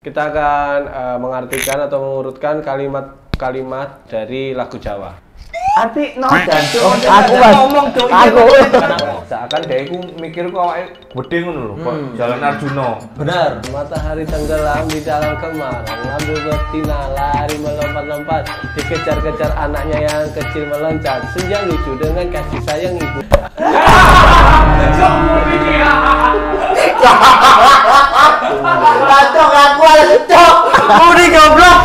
Kita akan mengartikan atau mengurutkan kalimat-kalimat dari lagu Jawa. Arti no jantung. Aku ngomong dong. Aku. Seakan dia iku mikir kok awake gede ngono lho, kok Jalan Arjuna. Benar. Matahari tenggelam di dalam kemarau, ngambil betina lari melompat-lompat, dikejar-kejar anaknya yang kecil meloncat. Senja lucu dengan kasih sayang ibu. Cok aku ada cok. Mudi goblok.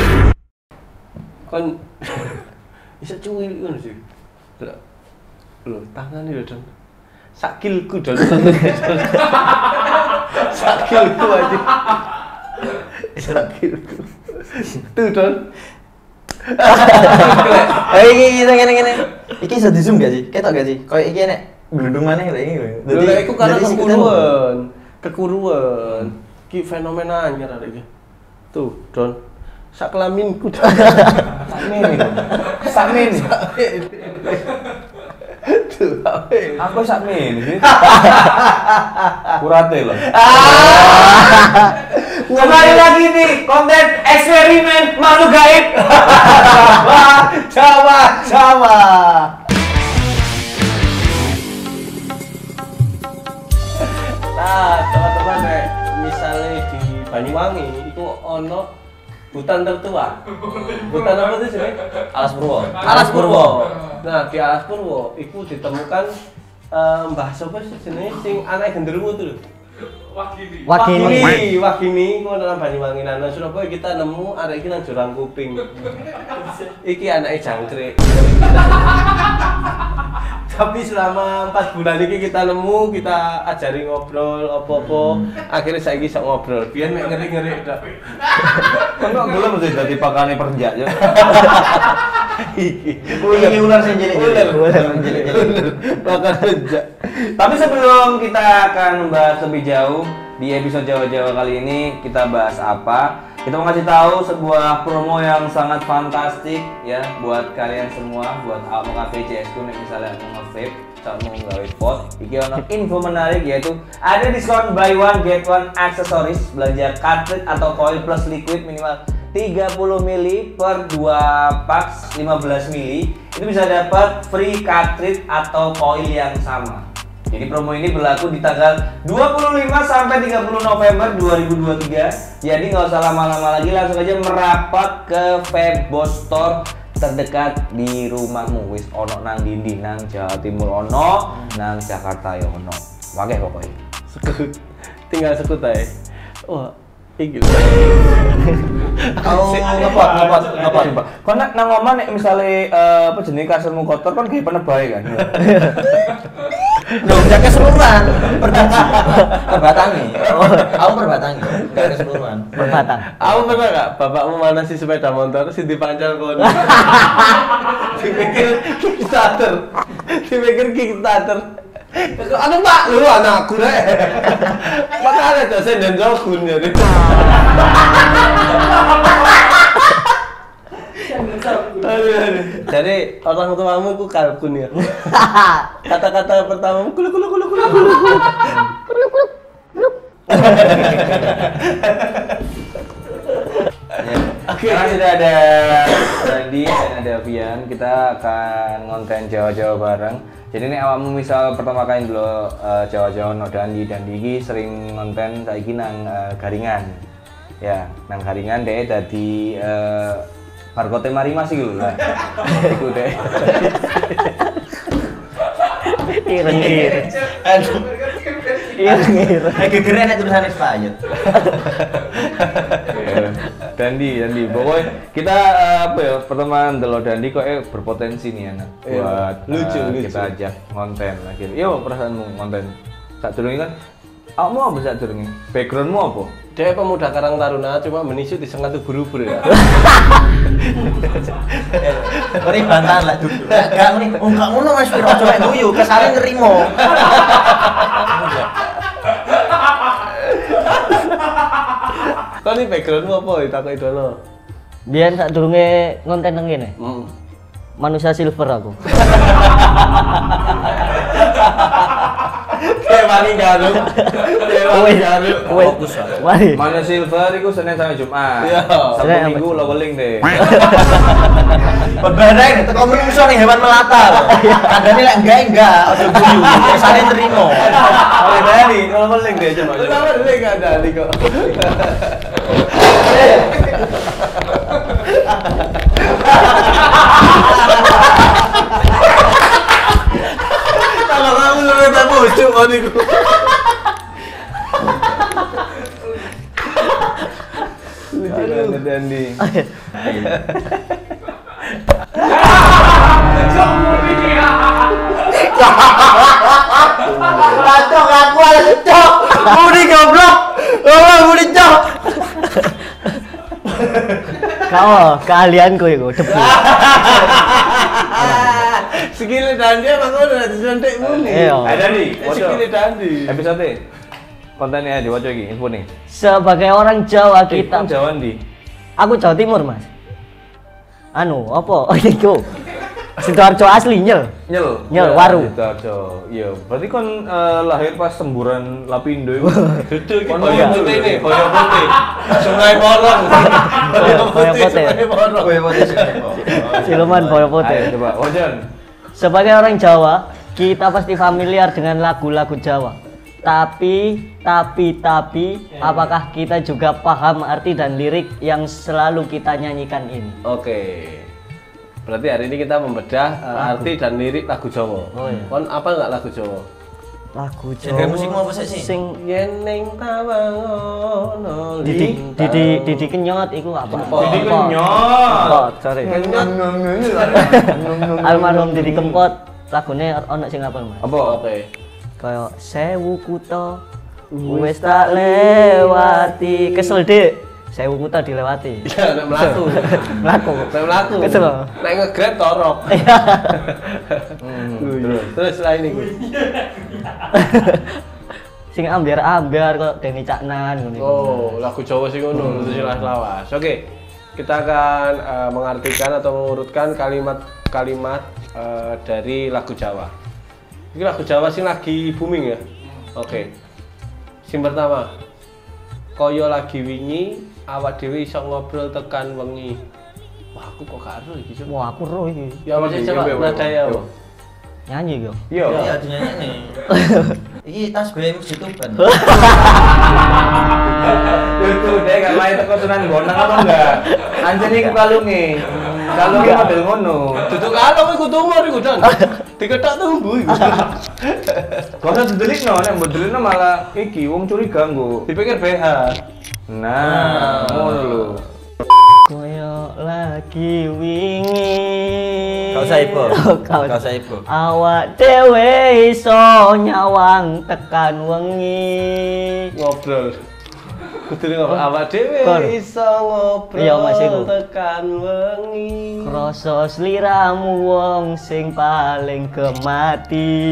Kon bisa cuy ngono sih. Lho, tangan lho, Don. Sakilku, Don. Sakilku aja. Sakilku. Tuh, Don. Iki ngene. Iki iso di-zoom gak sih? Ketok gak sih? Kayak iki enek glundung maneh lho iki lho. Dadi iku karena kekuruan. Ki fenomena anyar ada iki. Tuh, Don. Sak kelaminku. Sakmin. Tuh, ape. Aku sakmin sih. Kurate loh. Kembali lagi nih konten eksperimen makhluk gaib. Jawa. Nah, teman-teman misalnya di Banyuwangi itu ono hutan tertua. Hutan apa tuh sih? Alas Purwo. Nah, di Alas Purwo itu ditemukan mbah sapa sih jenenge sing anake genderuwo tuh lho. Wagini iku nang Banyuwangi nang Surabaya kita nemu arek iki nang Jurang Kuping. Iki anake jangkrik. Tapi selama 4 bulan ini kita nemu, kita ajari ngobrol apa-apa. Akhirnya saya bisa ngobrol. Biar mek ngeri-ngeri dak. Kok belum mesti dadi pakane perenjak ya. Ini ular sing cilik-cilik. Makan rejak. Tapi sebelum kita akan membahas lebih jauh di episode Jawa-Jawa kali ini, kita bahas apa? Kita mau kasih tahu sebuah promo yang sangat fantastik ya buat kalian semua, buat mau kafe CS ku nek misalnya mau nge-vape, mau nggawe pot. Iki ono info menarik yaitu ada diskon buy one get one aksesoris belanja cartridge atau coil plus liquid minimal 30 mili per 2 packs 15 mili. Itu bisa dapat free cartridge atau coil yang sama. Jadi promo ini berlaku di tanggal 25 sampai 30 November 2023. Jadi nggak usah lama-lama lagi, langsung aja merapat ke Febos Store terdekat di rumahmu. Wis ono nang Dindi, nang Jawa Timur ono, nang Jakarta ya ono. Wae pokoknya. Sekut. Tinggal sekut ae. Wah, iki lho. ngepot. Kok nang omah nek misale apa jenenge kasurmu kotor kan gawe penebahe kan. Loh, gak keseluruhan. Perbatangi. Aku perbatangi. Gak keseluruhan. Berbatang. Aku pernah gak bapakmu mana sih sepeda motor sih dipancal kon. Dipikir Kickstarter. Anu Pak, lu anakku rek. Makanya dosen dan jogun ya. Jadi orang tuamu itu kalkun ya. Kata-kata pertamamu kulu. Sekarang sudah ada Randy dan ada Vian. Kita akan ngonten Jawa-Jawa bareng. Jadi ini awakmu misal pertama kali dulu Jawa-Jawa no Dandi iki sering ngonten saiki nang Garingan. Ya, nang Garingan deh dadi Margote Marimas iki lho lah. Iku deh. Ireng-ireng. Aduh. Ireng-ireng. Gegere nek tulisane Spayet. Dandi. Pokoknya kita apa ya pertama ndelok Dandi kok berpotensi nih anak. Buat lucu. Kita ajak ngonten lagi. Yo perasaanmu ngonten. Sadurunge kan awakmu apa sadurunge? Backgroundmu apa? Dia pemuda Karang Taruna cuma menisu disengat ubur-ubur ya. Mari bantahan lah. Gak ngene. Oh, gak ngono Mas Piro coba guyu, kesane nrimo. Kau ini backgroundmu apa? Ditakoki dono. Biyen sadurunge ngonten nang kene. Manusia silver aku. Wani garuk. Wani garuk. Fokus. Mari. Mana silver iku Senin sampai Jumat. Iya. Sabtu Senin Minggu leveling deh. Bebanai teko menungso nih hewan melata. Kadane lek enggak, ojo guyu. Rasane trimo. Oleh Dani, leveling deh coba. Kenapa dulu enggak ada nih kok? Kalau kamu lebih tak bocok niku. Ada Dandi. Cok aku ada cok. Budi goblok. Oh, budi cok. Kau keahlianku iku debu. Sekili Dandi emang udah disentik muni. Iya. Ada nih, Sekili Dandi. episode kontennya di Waco iki, info nih. Sebagai orang Jawa Kita kita. Jawa ndi? Aku Jawa Timur, Mas. Anu, apa? Oh, iku. Sidoarjo asli nyel. Nyel, waru. Sidoarjo. Iya, berarti kon lahir pas semburan Lapindo iku. Duduk iki Kono boyo ya. putih nih, boyo putih. Sungai Porong. Boyo putih. Sungai Porong. Kowe potes. Siluman boyo putih. Ayo coba, Wajon. Sebagai orang Jawa, kita pasti familiar dengan lagu-lagu Jawa. Tapi, apakah kita juga paham arti dan lirik yang selalu kita nyanyikan ini? Oke. Berarti hari ini kita membedah arti dan lirik lagu Jawa. Oh, iya. Kon apa enggak lagu Jawa? Lagu Genre Jawa. musikmu apa sih? Sing Yen ning tawangono Didi Kenyot iku apa? Didi Kempot. Kenyot. Kempot, sorry. Almarhum Didi Kempot, lagune ono sing apa, Mas? Apa? Oke. Kayak sewu kuto wis tak lewati. Kesel, Dik. Sewu kuto dilewati. Ya nek mlaku. Mlaku. Nek mlaku. Kesel. Nek nge-grab torok. Terus lain iku. Sing ambiar-ambiar kok Deni Caknan ngono. Oh, lagu Jawa sing ngono, silas lawas. Oke. Kita akan mengartikan atau mengurutkan kalimat-kalimat dari lagu Jawa. Ini lagu Jawa sing lagi booming ya. Oke. Sing pertama. Kaya lagi wingi, awak dhewe iso ngobrol tekan wengi. Wah, aku kok gak ero iki, Cuk. Wah, aku roh iki. Ya masih coba nadanya. Nyanyi yo. Iya. Iya, dinyanyi nih. Iki tas gue mesti tuban. Lucu deh, gak main teko Sunan Bonang apa enggak? Anjir iku kalunge. Kalunge model ngono. Duduk kalung iku tumor iku, Don. Diketok tumbuh iku. Kok ora didelikno, nek mbok delikno malah iki wong curiga nggo. Dipikir BH. Nah, ngono lho. Koyo lagi wingi. Gak usah ibu. Gak Gak usah ibu. Awak dhewe iso nyawang tekan wengi. Ngobrol. Kudu ngobrol awak dhewe Kor. iso ngobrol Iya, Mas, iku. tekan wengi. Krasa sliramu wong sing paling gemati.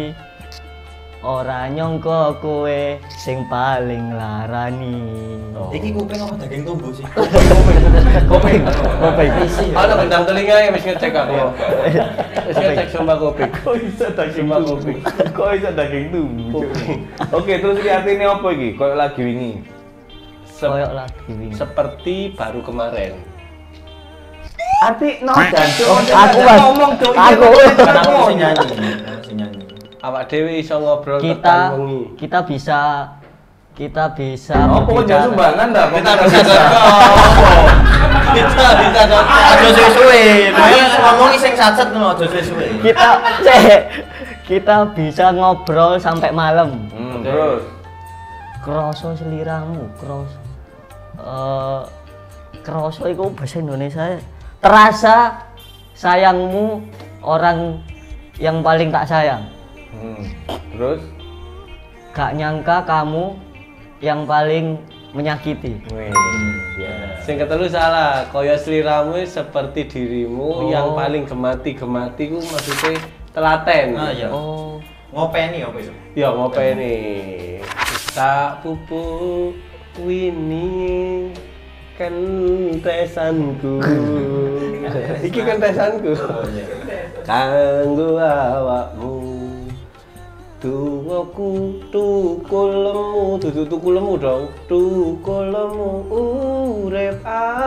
Ora nyangka kowe sing paling larani. Iki kuping apa daging tumbuh sih? Koping. Koping. Ana gendang telinga yang wis ngecek aku. Wis ngecek sumpah koping. Kok iso daging Sumpah tumbuh? koping. Kok iso daging tumbuh? Oke, terus iki artine apa iki? Koyo lagi wingi. Koyo lagi wingi. Seperti baru kemarin. Arti no jancu. Aku, Mas. ngomong tuh. Aku. Aku sing nyanyi. Aku sing nyanyi. Awak dhewe iso ngobrol kita tekan wengi. kita bisa Oh, pokoknya sumbangan dah. Kita bisa dodol. Kita bisa dodol. Aja suwe-suwe. Nek ngomongi sing sacet ngono aja suwe-suwe. kita bisa ngobrol sampai malam. Terus Kroso seliramu, kroso. Kroso itu bahasa Indonesia. Terasa sayangmu orang yang paling tak sayang. Terus Gak nyangka kamu yang paling menyakiti. wih. Ya. Sing ketelu salah, kaya sliramu seperti dirimu Oh. yang paling gemati-gemati ku maksudnya telaten. Ah iya. Oh, Ngopeni apa itu? Ya ngopeni. Tak pupuk wini kentesanku. Iki kentesanku. Oh iya. Kanggo awakmu. Dungoku tukul lemu, dudu tukul lemu dong. Tukul lemu urip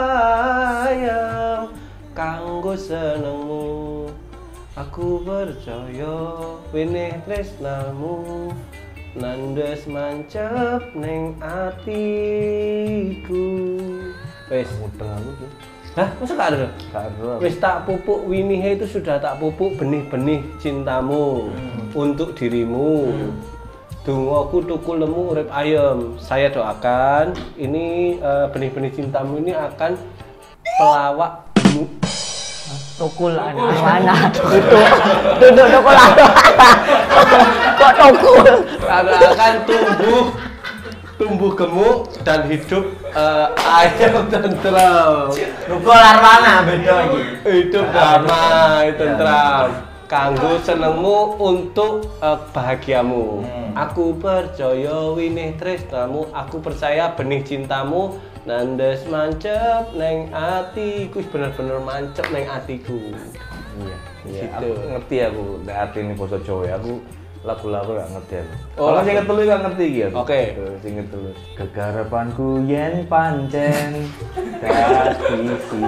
ayam kanggo senengmu. Aku percaya winih tresnamu nandes mancep ning atiku. Wes Mudeng aku tuh. hah, masa gak ada? Gak ada. Wis tak pupuk winihe itu sudah tak pupuk benih-benih cintamu untuk dirimu. Dungoku tukul lemu urip ayem. Saya doakan ini benih-benih cintamu ini akan pelawak Tukul anak-anak. Duduk tukul anak. Kok tukul? akan tumbuh gemuk dan hidup ayam tentram. Tukul arwana beda iki. Hidup damai tentram. Kanggo senengmu untuk bahagiamu. Aku percaya winih tresnamu, aku percaya benih cintamu nandes mancep neng atiku, bener-bener mancep neng atiku. Iya, iya. Gitu. Aku ngerti aku, nek artine basa Jawa ya, aku lagu-lagu gak ngerti aku. Oh, Kalau lagu. sing ketelu gak ngerti iki aku. Oke. Sing ketelu. Kegarapanku yen pancen dadi siji.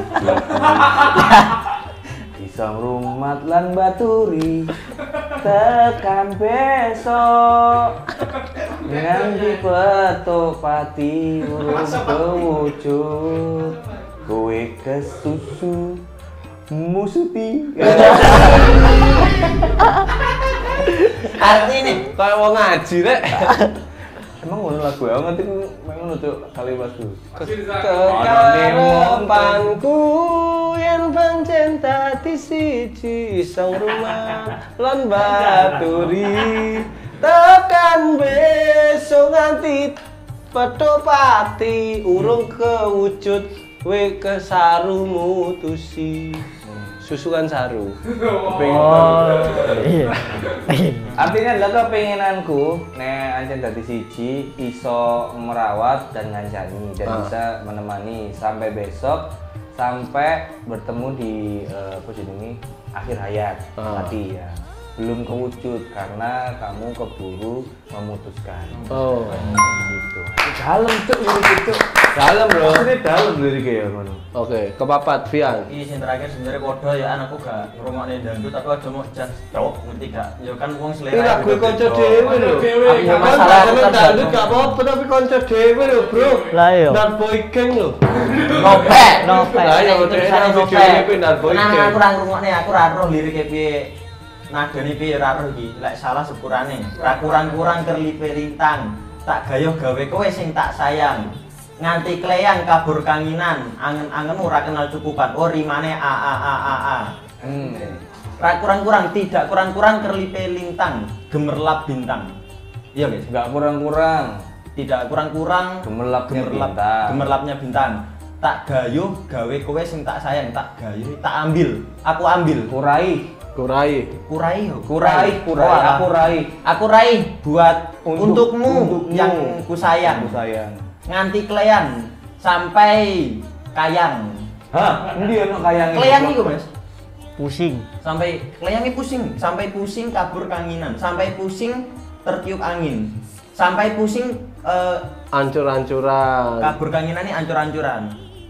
Isong rumat lan baturi tekan besok nganti petuk pati urung kewujud kowe kesusu musuti. Artine Kayak wong ngaji rek. Emang ngono lagu ya? Ngerti ku ngono tuh kalimatku. Kekarepanku yen pancen dadi siji isong rumah lan baturi tekan besok nganti petuk pati urung kewujud we kesaru mutusi. Susukan saru. Iya. Artinya adalah kepengenanku nek ancen dadi siji iso merawat dan ngancani dan bisa menemani sampai besok sampai bertemu di apa jenenge akhir hayat mati ya. Belum kewujud karena kamu keburu memutuskan. Oh. Gitu. Dalam cuk lirik cuk. Dalam bro. Ini dalam liriknya ya ngono. Oke, kepapat Vian. iki sing terakhir sebenarnya kodo ya anakku gak ngrungokne dangdut tapi aja mau jas cok ngerti gak ya kan wong selera. Ini lagu konco dhewe lho. Aku Masalah masalah temen tergantung. dangdut gak apa-apa tapi konco dhewe lho, Bro. Lah iya. Nat boy gang lho. Nopek. Nopek. Lah ya Tulisannya udah video nopek. ini Nat boy Nah, gang. aku ora ngrungokne, aku ora roh lirike piye. Nadane piye ora roh iki. Lek salah sepurane. Ra kurang-kurang kerlipe lintang. Tak gayo gawe kowe sing tak sayang. Nganti kleyan kabur kanginan, angen-angenmu ora kenal cukupan. Oh rimane a. Ra kurang-kurang, tidak kurang-kurang kerlipe lintang, gemerlap bintang. Iya guys, Enggak kurang-kurang. tidak kurang-kurang Gemerlapnya bintang. gemerlapnya bintang. Tak gayuh gawe kowe sing tak sayang, tak gayuh, tak ambil. Aku ambil. Kurai. Kurai. Kurai, Kurai. Oh, alah. Aku raih buat untukmu yang ku sayang. Aku sayang. Nganti kleyan sampai kayang. Hah? Endi ono kayang Kleyan iku, Mas. Pusing. Sampai kleyange pusing, sampai pusing kabur kanginan, sampai pusing tertiup angin. Sampai pusing Ancur-ancuran. kabur kanginan ini ancur-ancuran.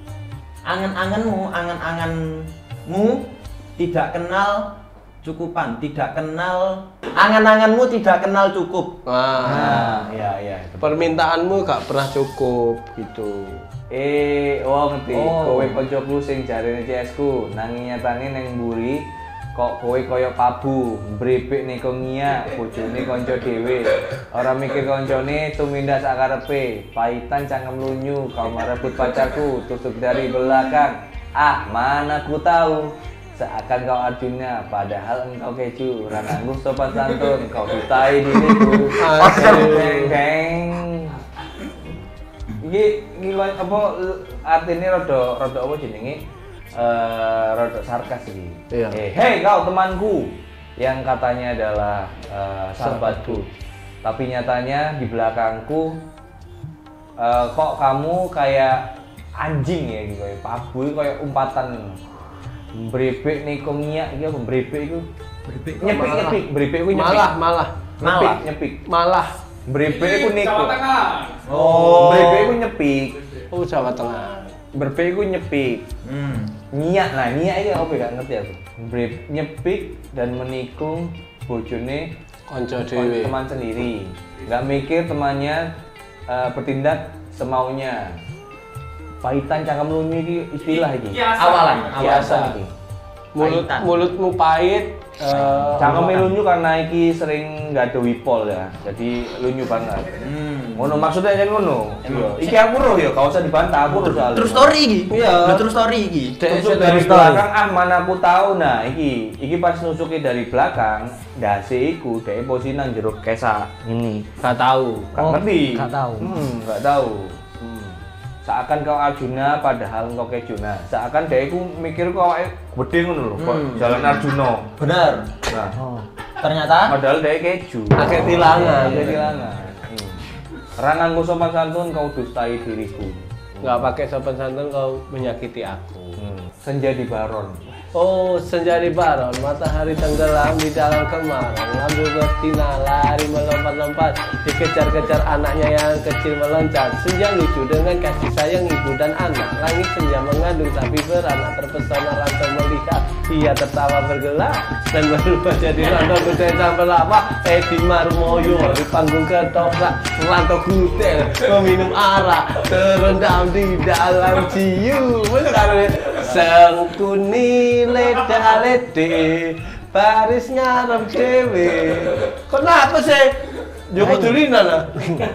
Angan-anganmu tidak kenal cukupan, tidak kenal angan-anganmu tidak kenal cukup. Nah, iya. permintaanmu gak pernah cukup gitu. Ngerti. Oh. Kowe koncoku sing jarene CS-ku, nanging nyatane neng mburi kok kowe kaya pabu, brepek neko ngiyak, bojone kanca dhewe. Ora mikir kancane tumindak sak karepe, paitan cangkem lunyu, kau merebut pacarku, tutup dari belakang. Ah, mana ku tahu. Seakan kau Arjuna, padahal engkau keju. Ranangku sopan santun, kau butai diriku. Geng. Iki apa artinya rada apa jenenge? Rada sarkas iki. Iya. Hei kau temanku yang katanya adalah sahabatku. Tapi nyatanya di belakangku kok kamu kayak anjing ya gitu, kayak pabu kayak umpatan. Brepek nih kok ngiyak iki apa brepek iku? Nyepik brepek iku nyepik. Malah Malah. Nyepik. Malah. Brebe iku niku. Oh. Brebe iku nyepik. Oh, Jawa Tengah. Brebe iku nyepik. Nyiak lah, nyiak iki apa gak ngerti aku. Brebe nyepik dan menikung bojone Konco dhewe. teman sendiri. Nggak mikir temannya bertindak semaunya. Pahitan cangkem lunyu iki istilah iki. Awalan. Biasa iki. Pahitan. Mulutmu pahit. Cangkem lunyu karena iki sering nggak ada wipol ya. Jadi lunyu banget. Ngono maksudnya aja ngono. Iya. Iki aku roh ya, gak usah dibantah aku roh soalnya. True story iki. Iya. True story iki. Tusuk dari belakang mana aku tahu. Nah, iki pas nusuke dari belakang, dase iku dhek posisi nang jero kesak ini. Gak tahu. Gak ngerti. Gak tahu. Gak tahu. Seakan kau Arjuna padahal kau Kejuna. Seakan dhek iku mikir kok awake gede ngono lho, kok jalan Arjuna. Bener. Nah, Ternyata padahal dhek keju. Akeh tilangan. Akeh tilangan. Ranganku sopan santun kau dustai diriku. Nggak pakai sopan santun kau menyakiti aku. Senja di Baron. Oh, senja di baron, matahari tenggelam di dalam kemarau. Lampu betina lari melompat-lompat, dikejar-kejar anaknya yang kecil meloncat. Senja lucu dengan kasih sayang ibu dan anak. Langit senja mengandung tapi beranak, terpesona rantau melihat. Ia tertawa bergelak dan berubah jadi rantau gudel sampai lama. Edi Marmoyo di panggung ketoprak, rantau gudel meminum arak, terendam di dalam ciu. Bener sengkuni leda lede baris ngarep dewe. Kenapa sih? Joko tulinan lah.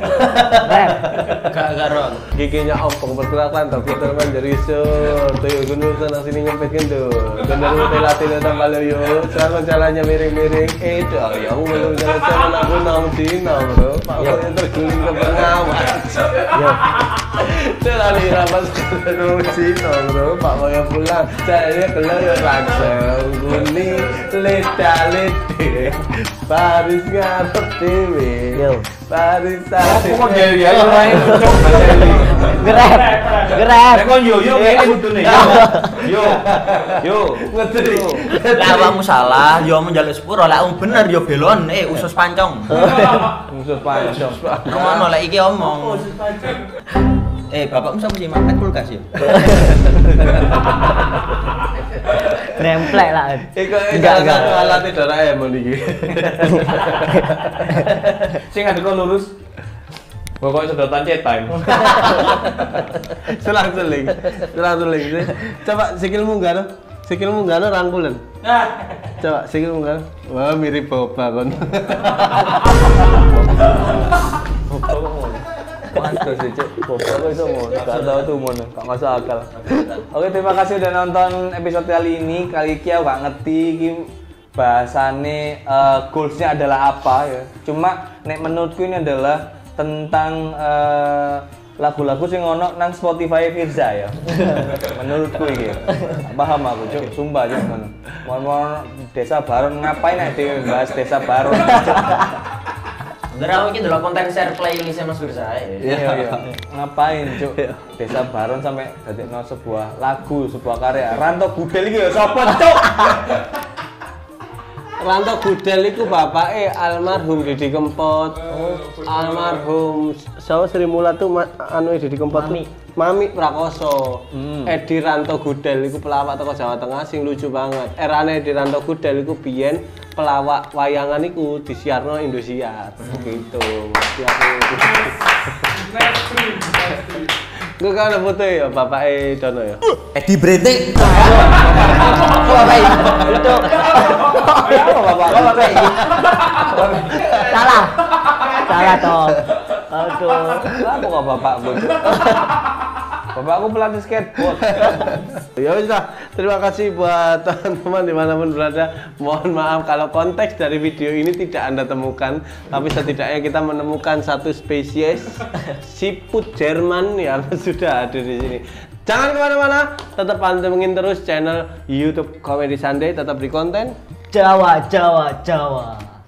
gak garong. Giginya ompong bergerakan tapi terbang dari sur. Tuh gunung sana sini nyempet gendul. Gendul telatih tambah loyo. Selama jalannya miring-miring. Edo yang belum jalan aku nang Cina bro. Pak yang terguling ke pengawas. Terlalu rapat nang Cina bro. Pak yang pulang saya keluar langsung guling leda lede baris ngarep dewe. Yo. Barisan. Aku kok jadi ya lain. Grab. Nek kon yo ngene kudune. Yo. Ngerti. Lah awakmu salah, yo menjaluk sepuro, lek wong bener yo belon, usus pancong. Musuh pancong. Ngono lek iki omong. Bapakmu sapa sih makan kulkas yo? Nemplek lah. Iku enggak alat Doraemon iki. Sing ada kok lurus. Pokoknya sedotan cetan. Selang-seling. Coba sikil munggah. Sikil munggah rangkulan. Coba sikil munggah. Wah, mirip Boba kon. Mantap sih, Cuk. Pokoknya itu mau, gak tahu tuh mau, gak masuk akal. Oke, terima kasih udah nonton episode kali ini. Kali ini aku gak ngerti bahasane goalsnya adalah apa ya. Cuma nek menurutku ini adalah tentang lagu-lagu sing ono nang Spotify Firza ya. Menurutku iki. Paham aku, Cuk. Sumpah Cuk ngono. Mau Desa Baron ngapain nek bahas Desa Baron? Bener aku iki delok konten share playlist Mas Firza. Iya. Ngapain, Cuk? Desa Baron sampai dadekno sebuah lagu, sebuah karya. Ranto Gudel iki ya sapa, Cuk? Ranto Gudel iku bapake almarhum Didi Kempot. Almarhum Sri Mulat tuh anu Didi Kempot. Mami Prakoso. Edi Ranto Gudel iku pelawak teko Jawa Tengah sing lucu banget. Erane Edi Ranto Gudel iku biyen pelawak wayangan iku disiarno Indosiar. Gitu. Gue kan ada foto ya bapake Dono ya. Edi Brete. Itu salah. Salah toh. Aduh. Apa kok bapakku? Bapakku pelatih skateboard. Ya wis lah, terima kasih buat teman-teman dimanapun berada. Mohon maaf kalau konteks dari video ini tidak Anda temukan, tapi setidaknya kita menemukan satu spesies siput Jerman yang sudah ada di sini. Jangan kemana-mana, tetap pantengin terus channel YouTube Comedy Sunday, tetap di konten Jawa.